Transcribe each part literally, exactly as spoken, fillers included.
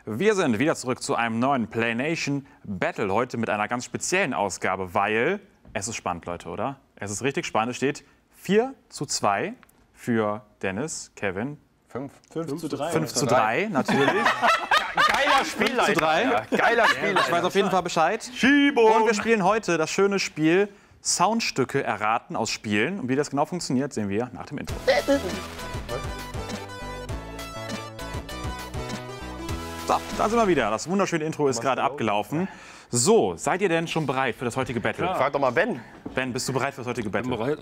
Wir sind wieder zurück zu einem neuen Play Nation Battle. Heute mit einer ganz speziellen Ausgabe, weil es ist spannend, Leute, oder? Es ist richtig spannend. Es steht vier zu zwei für Dennis, Kevin. fünf zu drei. fünf zu drei, natürlich. Geiler Spielleiter. fünf zu drei. Ja, geiler Spielleiter. Ich weiß auf jeden Fall Bescheid. Schiebung. Und wir spielen heute das schöne Spiel Soundstücke erraten aus Spielen. Und wie das genau funktioniert, sehen wir nach dem Intro. So, da sind wir wieder. Das wunderschöne Intro ist gerade abgelaufen. So, seid ihr denn schon bereit für das heutige Battle? Ja. Frag doch mal Ben. Ben, bist du bereit für das heutige Battle? Bereit.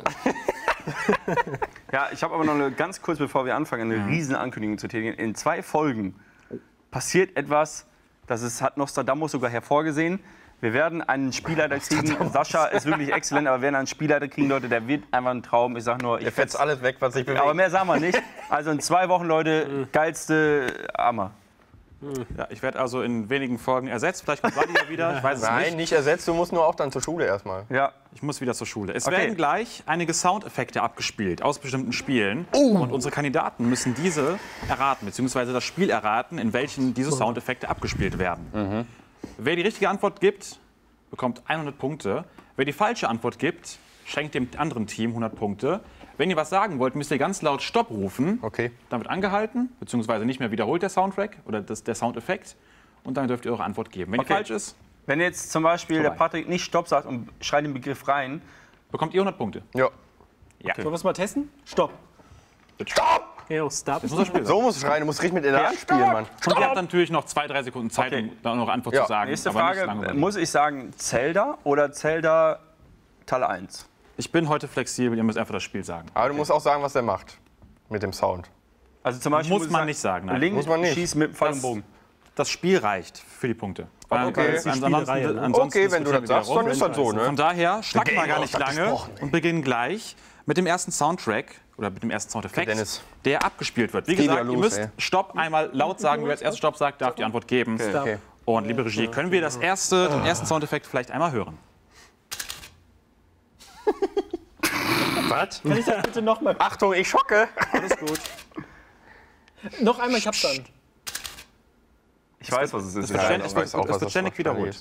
Ja, ich habe aber noch eine ganz kurz, bevor wir anfangen, eine riesen Ankündigung zu tätigen. In zwei Folgen passiert etwas, das ist, hat Nostradamus sogar hervorgesehen. Wir werden einen Spielleiter kriegen. Sascha ist wirklich exzellent, aber wir werden einen Spielleiter kriegen, Leute, der wird einfach ein Traum. Ich sag nur, ich Der fetzt alles weg, was sich bewegt. aber mehr sagen wir nicht. Also in zwei Wochen, Leute, geilste Hammer. Ja, ich werde also in wenigen Folgen ersetzt. Vielleicht kommt Vladi ja wieder. Ich weiß es Nein, nicht. nicht ersetzt, du musst nur auch dann zur Schule erstmal. Ja. Ich muss wieder zur Schule. Es Okay. werden gleich einige Soundeffekte abgespielt aus bestimmten Spielen. Und unsere Kandidaten müssen diese erraten, beziehungsweise das Spiel erraten, in welchen diese Soundeffekte abgespielt werden. Wer die richtige Antwort gibt, bekommt hundert Punkte. Wer die falsche Antwort gibt, schenkt dem anderen Team hundert Punkte. Wenn ihr was sagen wollt, müsst ihr ganz laut Stopp rufen. Okay. Dann wird angehalten, beziehungsweise nicht mehr wiederholt der Soundtrack oder das, der Soundeffekt. Und dann dürft ihr eure Antwort geben. Wenn Okay. die falsch ist, Wenn jetzt zum Beispiel Vorbei. der Patrick nicht Stopp sagt und schreit den Begriff rein, bekommt ihr hundert Punkte. Ja. Ja. Sollen wir es mal testen? Stopp. Stopp! Ja, Stop. Das muss das Spiel sein. So musst du schreien, du musst richtig mit in der Hand spielen, Mann. Und ihr habt natürlich noch zwei, drei Sekunden Zeit, Okay. um dann eure Antwort Ja. zu sagen. nächste aber nicht Frage, lange überlegen. muss ich sagen Zelda oder Zelda Teil eins? Ich bin heute flexibel, ihr müsst einfach das Spiel sagen. Aber du musst auch sagen, was der macht. Mit dem Sound. Also zum Beispiel Muss ich man nicht sagen, nein. Link Muss man nicht. schießt mit Pfeil und Das- Bogen. Das Spiel reicht für die Punkte. Weil- Okay. weil Das ist die ansonsten- Spielreihe, ne? ansonsten Okay, wenn du das diskutieren wir sagst, dann wieder ist das so, rum. Von ne? daher schlagen wir Game gar of nicht hat lange gesprochen, ey. und beginnen gleich mit dem ersten Soundtrack oder mit dem ersten Soundeffekt, Dennis. der abgespielt wird. Wie geht gesagt, wieder ihr los, müsst ey. Stopp einmal laut sagen. Wer als erstes Stopp sagt, darf die Antwort geben. Okay. Und liebe Regie, können wir das erste, den ersten Soundeffekt vielleicht einmal hören? Was? Kann ich das bitte noch mal? Achtung, ich schocke! Alles gut. Noch einmal, ich hab's dann. Ich weiß, was es ist. Es wird ständig, ich es weiß wird, auch, es was wird das ständig wahrscheinlich wiederholt. ist.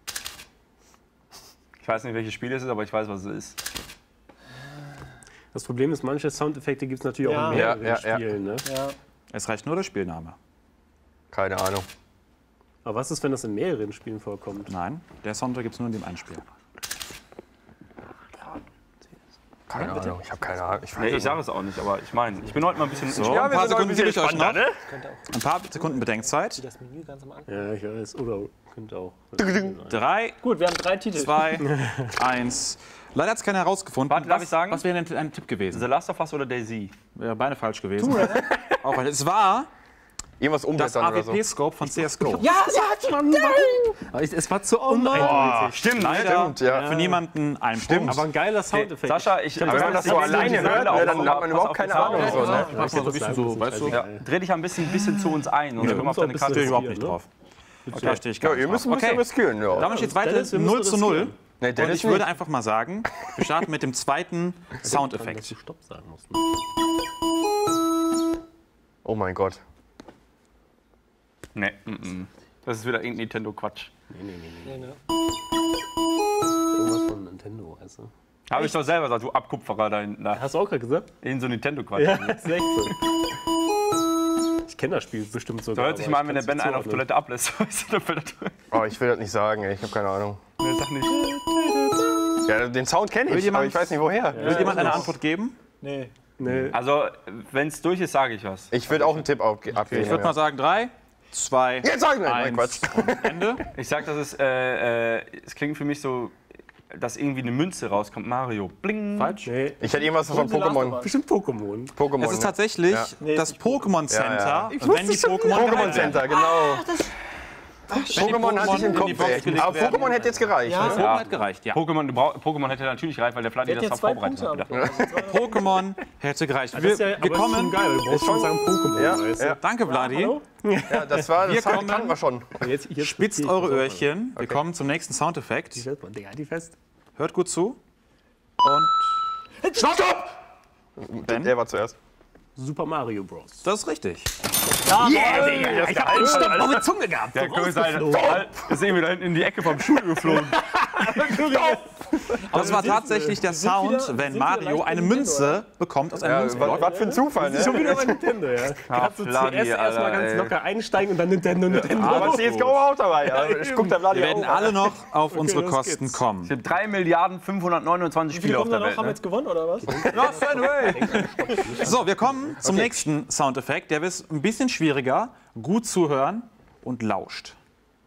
Ich weiß nicht, welches Spiel es ist, aber ich weiß, was es ist. Das Problem ist, manche Soundeffekte gibt es natürlich Ja. auch in mehreren Ja, ja, ja. Spielen. Ne? Ja. Es reicht nur der Spielname. Keine Ahnung. Aber was ist, wenn das in mehreren Spielen vorkommt? Nein, der Soundtrack gibt es nur in dem einen Spiel. Keine Ahnung, ich habe keine Ahnung. Ich weiß Nee, ich es sage es auch nicht, aber ich meine, ich bin heute mal ein bisschen... So, Ja, ein wir paar sind heute Sekunden ein gebe bisschen ich euch noch. entspannter, ne? Ein paar Sekunden Bedenkzeit. Das Menü ganz am Anfang. Ja, ich weiß. Oder könnte auch. Drei, Gut, wir haben drei Titel. zwei, eins. Leider hat es keiner herausgefunden. Warte, darf was, ich sagen? Was wäre denn ein Tipp gewesen? The Last of Us oder Daisy? Wäre beide falsch gewesen. Auch weil es war Irgendwas das umblättern oder so. A W P-Scope von C S G O. Ja, ja, Mann, Aber ich, es war zu uneindeutig. Stimmt, Leider Stimmt, ja. für niemanden ein Punkt. Aber ein geiler Soundeffekt. Sascha, ich... Aber wenn man das so alleine hört, ne, dann hat man überhaupt keine Ahnung. So, ne? Mach mal so ein bisschen so, weißt du? Ja, dreh dich ein bisschen, bisschen zu uns ein und dann können wir auf deine Stehe Karte... ich überhaupt nicht drauf. Okay. Da stehe ich gar Ja, nicht ihr müsst ein drauf. bisschen Okay, riskieren. Ja. damit steht es weiter Dennis, wir müssen null zu null. riskieren. Nee, Und Dennis ich würde nicht. einfach mal sagen, wir starten mit dem zweiten Dass du Soundeffekt. Stopp sagen musst. Oh mein Gott. Nee, mm -mm. Das ist wieder irgendein Nintendo-Quatsch. Nee, nee, nee, nee. Nee, ne? Irgendwas von Nintendo, weißt du? Habe ich doch selber gesagt, du Abkupferer da hinten. Da. Hast du auch gerade gesagt? In so Nintendo-Quatsch. Ja, ist echt so. Ich kenne das Spiel bestimmt So sogar. hört sich aber mal ich an, wenn der kann's Ben nicht einen auf zuordnen. Toilette ablässt. Weißt du, dann fällt er durch. Oh, ich will das nicht sagen, ey. Ich habe keine Ahnung. Nee, sag nicht. Ja, den Sound kenne ich, jemand- aber ich weiß nicht woher. Will jemand eine Antwort geben? Nee. Nee. Also, wenn es durch ist, sage ich was. Ich würde auch einen Tipp abge- Ich abgeben. würde mal ja. sagen, drei, zwei, Jetzt sag ich nicht. Nein, eins Quatsch. und Ende. Ich sag, das ist, äh, äh, es klingt für mich so, dass irgendwie eine Münze rauskommt. Mario. Bling. Falsch. Nee. Ich hätte irgendwas von The Last of Pokémon. Us. Bestimmt Pokémon. Pokémon. Es ist ne? tatsächlich Ja. Nee, das ist nicht Pokémon Center, Ja, ja. wenn die Pokémon Pokémon gehalten werden. Center, genau. Pokémon Pokémon hatte ich im in die Kopf, Box ey. gelegt Aber werden. Pokémon hätte jetzt gereicht. Ja. Ne? Pokémon hat gereicht, ja. Pokémon, du brauch- Pokémon hätte natürlich gereicht, weil der Vladi Der das hat da jetzt zwei vorbereitet Punkte. hat. aber- Pokémon hätte gereicht. Das Wir, ist ja, wir aber ist schon kommen. geil. Du brauchst schon sagen Pokémon, Ja, weißt du? ja. Danke, Vladi. Hallo? Ja, das war, Wir das kommen- kannten wir schon. Jetzt, jetzt Spitzt eure Öhrchen. Wir kommen zum nächsten Soundeffekt. Digga, die fest. Hört gut zu. Und Stopp, stopp! Ben? Er war zuerst. Super Mario Bros. Das ist richtig. Yeah, Digga, ich hab den Stopp auf die Zunge gehabt. Der König ist irgendwie da hinten in die Ecke vom Stuhl geflogen. Aber es war tatsächlich der Sound, wieder- wenn sind Mario wieder eine leicht Münze bekommt aus einem Ja, Münzblock. was, was für ein Zufall, ne? Schon wieder bei Nintendo, ja. Kannst du Vladi, zuerst erstmal Alter, ganz ey. locker einsteigen und dann Nintendo, Nintendo. Aber C S G O auch dabei. Also, ich guck da Vladi Wir werden auch. alle noch auf unsere los Kosten geht's. kommen. Es gibt drei Milliarden fünfhundertneunundzwanzig Wie viele Spiele auf kommen da der noch? Welt. Haben wir Ne? jetzt gewonnen oder was? So, wir kommen zum nächsten Soundeffekt. Der ist ein bisschen schwieriger. Gut zuhören und lauscht.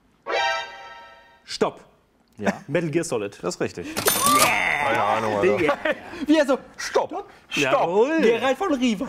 Stopp. Ja, Metal Gear Solid. das ist richtig. Keine Ahnung, Alter. Wie er so, Stopp! Jawohl. Geralt von Riva.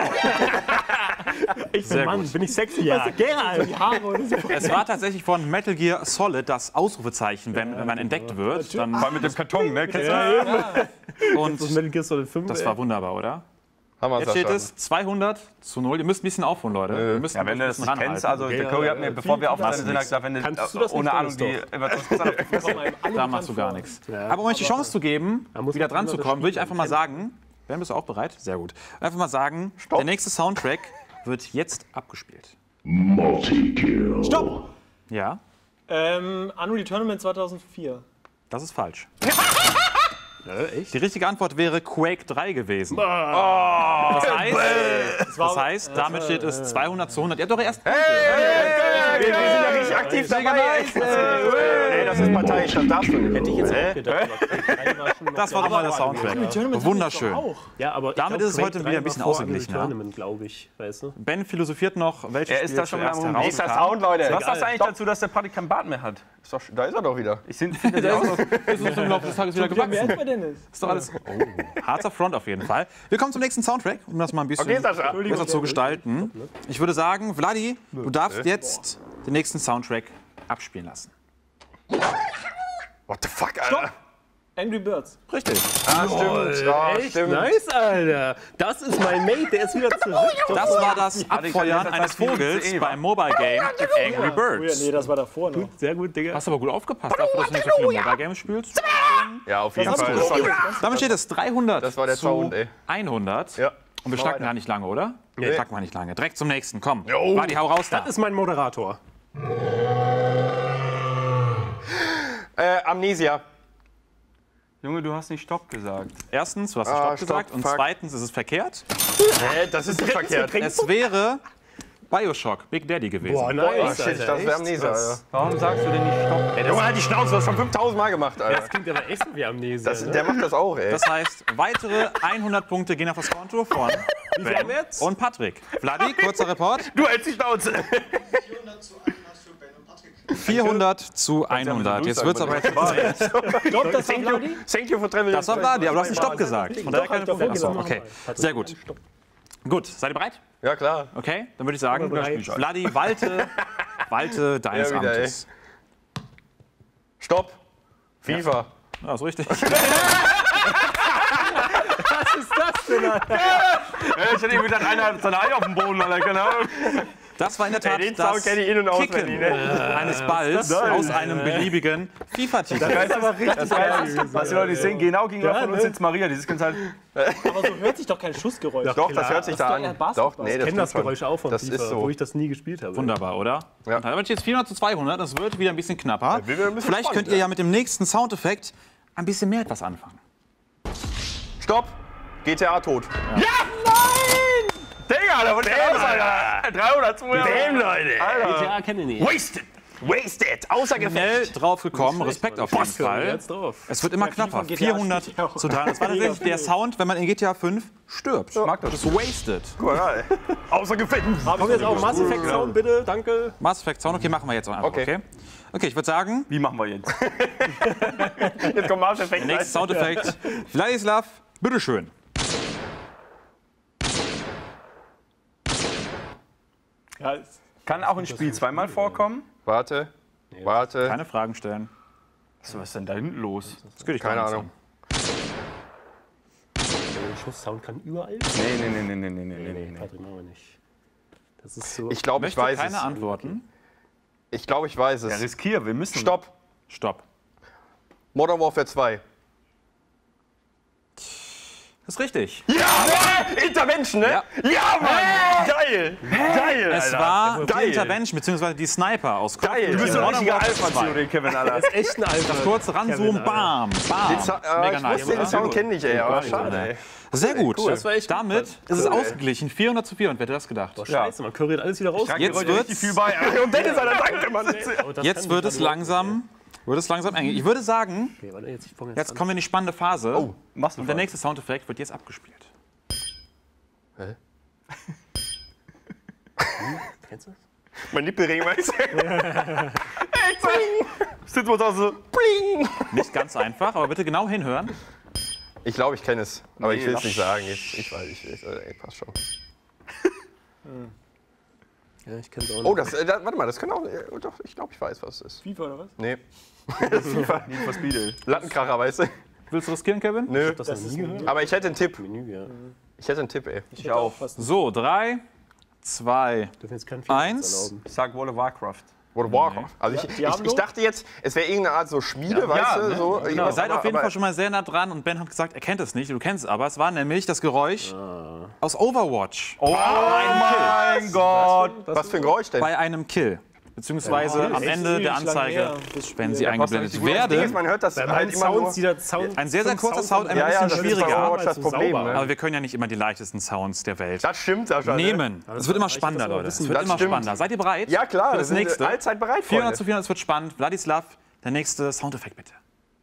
Ich bin Sehr Mann, gut. bin ich sexy. Ja, Geralt. Die Haare oder so. Es war tatsächlich von Metal Gear Solid das Ausrufezeichen, wenn, wenn man entdeckt wird. Dann, Vor allem mit dem Karton, ne? Kennst du? und Das Metal Gear Solid fünf. das war wunderbar, oder? Haben wir Jetzt steht es zweihundert zu null. Ihr müsst ein bisschen aufholen, Leute. Wir müssen Ja, wenn du ein das bisschen nicht kennst, ranhalten. also der Cody hat mir, bevor wir aufgetreten sind, hat gesagt, wenn du Kannst du das ohne nicht, Ahnung die Dennis, Da machst du gar nichts. Aber um euch die Chance zu geben, muss wieder man dran immer zu das kommen, würde ich Spiel einfach mal sagen, Ben, bist du auch bereit? Sehr gut. Einfach mal sagen, der nächste Soundtrack wird jetzt abgespielt. Multi-kill. Stopp! Ja, Ähm, Unreal Tournament zweitausendvier. das ist falsch. echt? Die richtige Antwort wäre Quake drei gewesen. Oh. Das heißt, das war- heißt damit steht es zweihundert zu hundert. Ihr habt doch erst Punkte. Wir sind ja richtig aktiv dabei. Ey, das ist parteiisch, das darfst du nicht. Hätte ich jetzt auch gedacht. aber drei war schon noch Das war doch mal der Soundtrack. Tournament Wunderschön. Auch. Ja, aber ich Damit glaub, ist es heute Quake wieder drei ein bisschen war vor ausgeglichen, Unreal ja. Tournament, glaube ich, weißt du? Ben philosophiert noch, welches Er ist Spiel da schon zuerst mal am Nächster herauskam. Sound, Leute. Was sagst du eigentlich dazu, dass der Party kein Bart mehr hat? Ist doch, da ist er doch wieder. Ich finde find, das auch Das ist im Laufe des Tages wieder Wie haben wir gewachsen. jetzt bei Dennis? Ist doch alles oh, harter Front auf jeden Fall. Wir kommen zum nächsten Soundtrack, um das mal ein bisschen Okay, Sascha. besser zu gestalten. Ich würde sagen, Vladi, du darfst jetzt den nächsten Soundtrack abspielen lassen. What the fuck, Alter? Angry Birds. Richtig. Ah, stimmt. Ja, Echt stimmt. nice, Alter. Das ist mein Mate, der ist wieder zurück. Das war das Abfeuern das eines sagt, wie Vogels C E beim Mobile Game Angry Oh ja, Birds. nee, das war davor noch. Sehr gut, Digga. Hast aber gut aufgepasst, dafür, dass du nicht so viele Mobile Games spielst. Ja, auf jeden hast Fall. du Das war, Damit steht es dreihundert Das war der zu Sound, ey. hundert. Ja. Und wir schnacken gar nicht lange, oder? Wir Nee. schnacken mal nicht lange. Direkt zum nächsten. Komm. Jo. Vladi, hau raus da. Das ist mein Moderator. Äh, Amnesia. Junge, du hast nicht Stopp gesagt. Erstens, du hast Ah, Stopp Stopp, gesagt. Und fuck. zweitens ist es verkehrt. Hä, das ist nicht verkehrt. Es wäre Bioshock, Big Daddy gewesen. Boah, Oh, nice, shit, Alter. das wäre Echt Amnesia, krass. Alter. Warum sagst du denn nicht Stopp? Junge, halt die Schnauze, du hast schon fünftausend Mal gemacht, Alter. Das klingt aber echt so wie Amnesia. Das, ne? der macht das auch, ey. Das heißt, weitere hundert Punkte gehen auf das Konto von Ben jetzt? und Patrick. Vladi, kurzer Report. Du hältst die Schnauze. vierhundert zu hundert. Jetzt wird es aber jetzt Stopp, das war Vladi? Thank you for travel. Das war Vladi, aber du hast einen Stopp gesagt. Von daher keine Doch, hab ich Probleme. davor Achso, okay. Sehr gut. Gut, seid ihr bereit? Ja, klar. Okay, dann würde ich sagen, bereit. Vladi, walte, walte deines Ja, wieder, ey. Amtes. Stopp. FIFA. Ja, ist richtig. Ja, ich hätte irgendwie einer seine Eier auf dem Boden, Alter, keine Ahnung. Das war in der Tat den das Sound kenn ich in- und auswendig, Kicken ne? eines Balls aus einem beliebigen FIFA-Titel. Das ist aber richtig Das geil heißt, gewesen. was die Leute sehen, genau gegenüber von uns ne? sitzt Maria. Dieses Kind halt. Aber so hört sich doch kein Schussgeräusch. Doch, das hört sich Das da ist doch eher an. Basketball. Doch, nee, Ich das kenne das stimmt Geräusch auch von Das FIFA, ist so. wo ich das nie gespielt habe. Wunderbar, oder? Ja. Und damit steht es vierhundert zu zweihundert. Das wird wieder ein bisschen knapper. wird wieder ein bisschen Vielleicht spannend, könnt ihr ja mit dem nächsten Soundeffekt ein bisschen mehr etwas anfangen. Stopp. G T A tot. Digga, da wurde der raus, Alter. dreihundert zu Damn, Leute. Ja, kenne ich nicht. Wasted. Wasted. Außer Schnell Gefecht. drauf gekommen, Respekt auf jeden Fall. Jetzt drauf. Es wird immer knapper. G T A vierhundert steht ja auch. zu dreihundert. Das war tatsächlich der Sound, wenn man in G T A fünf stirbt. mag das. Das ist wasted. Außer Gefecht. Kommt jetzt auch Mass Effect Sound, bitte. Danke. Mass Effect Sound, okay, machen wir jetzt auch einfach, okay? Okay. Okay, ich würde sagen, Wie machen wir jetzt? Jetzt kommt Mass Effect. nächster Soundeffekt. Vladislav, bitteschön. Ja, ist- Kann auch ein Spiel zweimal vorkommen. Warte. Warte. Keine Fragen stellen. Was ist denn da hinten los? Das geht dich Keine gar nichts Ahnung. Der Schusssound kann überall. Nee, nee, nee, nee, nee, nee, nee, nee. Patrick, machen wir nicht. Das ist so. Ich glaube, ich Möchte weiß keine es. Antworten. Ich glaube, ich weiß Ja, es. riskier, wir müssen. Stopp. Stopp. Modern Warfare zwei. Das ist richtig. Ja, Mann! Intervention, ne? Ja. Ja, Mann! Geil! Geil, Es Alter. war die Geil. Intervention, beziehungsweise die Sniper aus Call of Geil. Duty Du bist so ein Modern richtiger Warfare Alpha zwei. zu den Kevin, Alter. Echt ein Alter. Kurz ranzoomen, bam, bam. Sa- äh, Mega ich nice, wusste, den oder? Song kenne ich, ey. Aber schade, ey. Sehr gut. Cool. Das war echt gut. Damit ist es ausgeglichen. vierhundert zu vierhundert. Wer hätte das gedacht? Scheiße, man kuriert alles wieder raus. Jetzt wird's, viel bei. Und Dennis, Alter, danke, Mann. Oh, das jetzt kann wird ich es gerade langsam, wird es langsam eng. Ich würde sagen, Okay, warte, jetzt, ich fang jetzt jetzt an. kommen wir in die spannende Phase. Oh, machst du Und der was? nächste Soundeffekt wird jetzt abgespielt. Kennst du das? Mein Nippelring, weißt du? Echt so. Sitzt man da so. Bling. Nicht ganz einfach, aber bitte genau hinhören. Ich glaube, ich kenne es. Aber Nee, ich will es lass- nicht sagen. Ich, ich weiß, ich, ich, ey, passt schon. Ja, ich kenn's auch nicht. Oh, das, äh, da, warte mal, das kann auch. Äh, doch, ich glaube, ich weiß, was es ist. FIFA oder was? Nee. Need for Speed, ey. Lattenkracher, weißt du? Willst du riskieren, Kevin? Nö. Das noch nie gehört? Aber ich hätte einen Tipp. Menü, ja. Ich hätte einen Tipp, ey. Ich auch. Fast So, drei, zwei, dürfen jetzt keinen FIFA Eins. erlauben. Ich sag World of Warcraft. World of Warcraft. Also ich, ich, Diablo? ich dachte jetzt, es wäre irgendeine Art so Schmiede, weißt Ja, du? ne? So, Ihr irgendwas, seid auf jeden aber- Fall schon mal sehr nah dran und Ben hat gesagt, er kennt es nicht, du kennst es aber. Es war nämlich das Geräusch aus Overwatch. Oh mein Gott! Was für ein Geräusch denn? Bei einem Kill. Beziehungsweise am echt Ende der ewig lang Anzeige, her, das Spiel. wenn sie Ja, eingeblendet Das Ding ist, werden. man hört das Bei halt meinen immer nur. Sounds, die da Sound, Ein sehr, sehr fünf kurzer Sounds Sound, ein Ja, ja, bisschen das ist bei schwieriger. Overwatch das so Problem. sauber. Ne? Aber wir können ja nicht immer die leichtesten Sounds der Welt Das stimmt, Sascha. ne? nehmen. Es wird immer reicht, spannender, dass wir Leute. Es wissen. wird Das immer stimmt. spannender. Seid ihr bereit? Ja, klar, Für wir das sind nächste. allzeit bereit, vierhundert zu Freunde. vierhundert, es wird spannend. Vladislav, der nächste Soundeffekt bitte.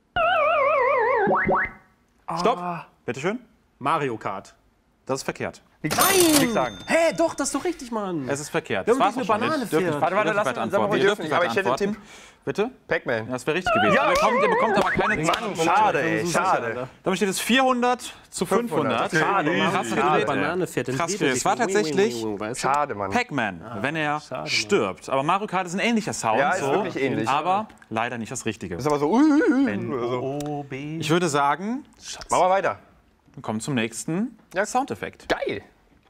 Stopp. Bitteschön. Mario Kart. Das ist verkehrt. Nichts sagen. Hä, doch, das ist doch richtig, Mann. Es ist verkehrt. Wir Das haben war's doch auch eine schon. Banane Ihr dürft nicht- fährt. Warte, warte, Ihr lass dürft uns nicht antworten. antworten. Ihr dürft nicht Aber ich hätte einen antworten. Bitte? Pac-Man. Das wäre richtig gewesen. Ihr, bekommt, ihr bekommt aber keine Zahlen. Schade, ey, schade. Damit steht es vierhundert zu fünfhundert. Schade, Krass schade. gedreht, ey. Banane fährt in Krass die gedreht. Es war tatsächlich Schade, Mann. Pac-Man, wenn er Mann. stirbt. Aber Mario Kart ist ein ähnlicher Sound. Ja, ist so, wirklich ähnlich. Aber leider nicht das Richtige. Das ist aber so. Uh, uh, uh, oder so. O, B. Ich würde sagen, Machen wir weiter. wir kommen zum nächsten Ja. Soundeffekt. Geil.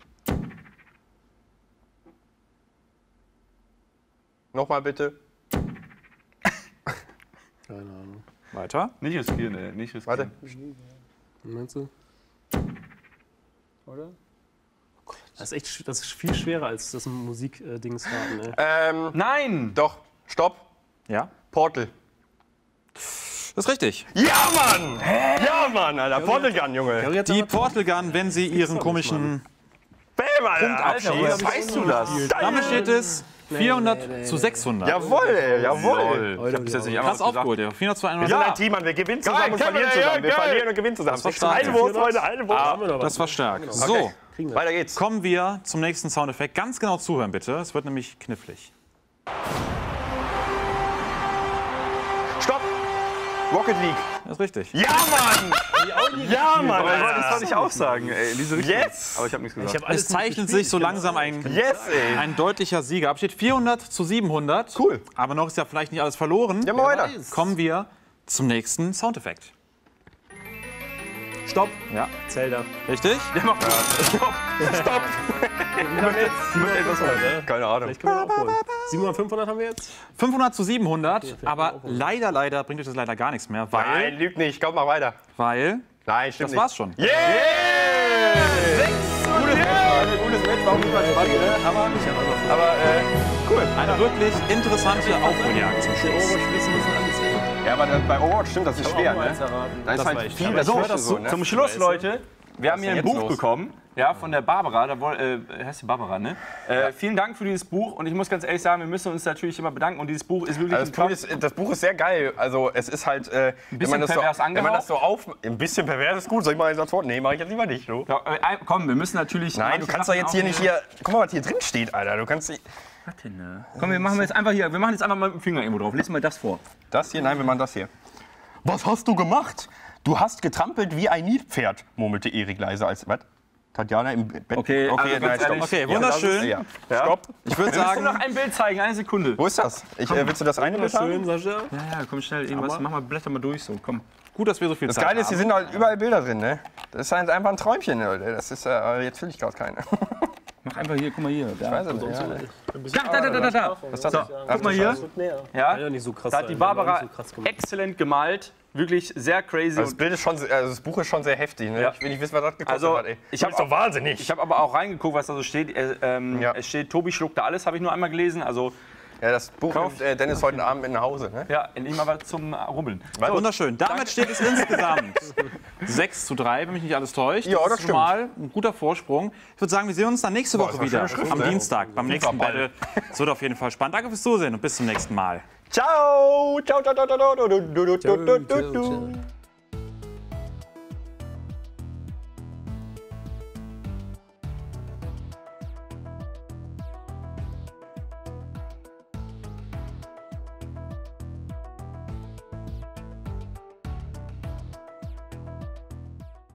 Nochmal bitte. Keine Ahnung. Weiter. Nicht riskieren, ey. Nicht riskieren. Warte. Meinst du? Oder? Das ist echt sch- das ist viel schwerer als das Musikdings raten, ne? Ähm, Nein! doch. Stopp. Ja, Portal. das ist richtig. Ja, Mann! Ja, Mann, Alter. Portal Gun, Junge. Die Portal Gun, wenn sie ihren komischen Bam, Alter. abschießt. Woher weißt du das? Damit steht es vierhundert zu sechshundert. Jawohl, ey, jawohl. Ich hab bis jetzt nicht einmal Krass was gesagt. aufgeholt, ja. vierhundert zu Wir sind hundert. ein Team, Mann. Wir gewinnen zusammen Geil, und Kevin, verlieren ey, zusammen. Wir geil. verlieren und gewinnen zusammen. Das war stark. Eine Wurst, Freunde, eine Wurst. Haben wir noch was? Das war stark. So, Okay. Weiter geht's. kommen wir zum nächsten Soundeffekt. Ganz genau zuhören, bitte. Es wird nämlich knifflig. Stopp. Rocket League. Das ist richtig. Ja, Mann! Ja, Mann, Das Alter. wollte ich auch sagen, ey. In diese Richtung. Yes! Aber ich habe nichts gesagt. Ich hab Es alles zeichnet sich so langsam ein, Yes, ey. ein deutlicher Sieger ab. Steht vierhundert zu siebenhundert. Cool. Aber noch ist ja vielleicht nicht alles verloren. Ja, mal weiter. Kommen wir zum nächsten Soundeffekt. Stopp. Ja, Zelda. richtig? Stopp. Keine Ahnung. Vielleicht können wir auch holen. siebenhundert, fünfhundert haben wir jetzt? fünfhundert zu siebenhundert. Aber leider, leider bringt euch das leider gar nichts mehr, weil, Nein, lügt nicht. Komm, mach weiter. weil Nein, stimmt das nicht. war's schon. Yeah! Gutes Match, Leute. Gutes Match. War auch nicht mal spannend, ne? Aber, aber äh, cool. Eine wirklich interessante Aufholjagd zum Schluss. Overwatch-Wissen müssen alles ey. Ja, aber bei Overwatch stimmt, das ist schwer, ne? Da ist war halt echt viel schwer. dazwischen So, so, ne? zum Schluss, Leute. Wir haben hier ist ein denn Buch jetzt los? bekommen, ja, von der Barbara. Da woll, äh, heißt die Barbara, ne? Äh, vielen Dank für dieses Buch. Und ich muss ganz ehrlich sagen, wir müssen uns natürlich immer bedanken. Und dieses Buch ist wirklich Also das, ein Buch ist, das Buch ist sehr geil. Also es ist halt, äh, wenn, bisschen man das so, pervers wenn man angehaucht. das so auf... Ein bisschen pervers ist gut. Soll ich mal einen Satz vor? Nee, mach ich jetzt lieber nicht. Du. Ja, äh, komm, wir müssen natürlich. Nein, du manche kannst doch Sachen jetzt hier auch- nicht hier... Guck mal, was hier drin steht, Alter. Du kannst... nicht- Warte, ne? Komm, wir machen jetzt einfach hier. Wir machen jetzt einfach mal mit dem Finger irgendwo drauf. Lies mal das vor. Das hier? Nein, wir machen das hier. Was hast du gemacht? Du hast getrampelt wie ein Nilpferd, murmelte Erik leise als... Was? Tatjana im Bett? Okay, also ganz nein, stopp. ehrlich- Okay, Ja, wunderschön. das ist- Ja. Stopp. Ich würde Wir müssen sagen, noch ein Bild zeigen, eine Sekunde. Wo ist das? Ich, äh, willst du das eine Bild haben? Schön, Sascha. Ja, ja, komm schnell, irgendwas. Mach mal, blätter mal durch, so, komm. gut, dass wir so viel Das Zeit Geile ist, hier haben. sind halt überall Bilder drin, ne? Das ist halt einfach ein Träumchen, Leute. Das ist, äh, jetzt will ich gerade keine. Mach einfach hier, guck mal hier. Da, Weiß ich nicht, ja. da, da, da, da, da. Was ist das? So, guck mal hier. Näher. Ja, Ja, nicht so krass. da hat die sein, Barbara nicht so krass gemacht. exzellent gemalt. Wirklich sehr crazy. Also das, Bild ist schon, also das Buch ist schon sehr heftig. Ne? Ja. Ich will nicht wissen, was das gekostet Also, hat. Ey. ich Das hab ist doch auch- wahnsinnig. Ich habe aber auch reingeguckt, was da so steht. Äh, ähm, Ja. Es steht, Tobi schluckte alles, habe ich nur einmal gelesen. Also, ja, das Buch Kauft- nimmt äh, Dennis heute Abend mit nach Hause. Ne? ja, endlich mal was zum äh, Rubbeln. Wunderschön. Damit steht es insgesamt sechs zu drei, wenn mich nicht alles täuscht. Ja, das ist schon mal ein guter Vorsprung. Ich würde sagen, wir sehen uns dann nächste Boah, Woche das war wieder. schöne Schrift, Am ne? Dienstag, beim nächsten Ball. Battle. Es wird auf jeden Fall spannend. Danke fürs Zusehen und bis zum nächsten Mal. Ciao! Ciao, ciao, ciao, ciao, ciao, ciao, ciao, ciao, ciao, ciao.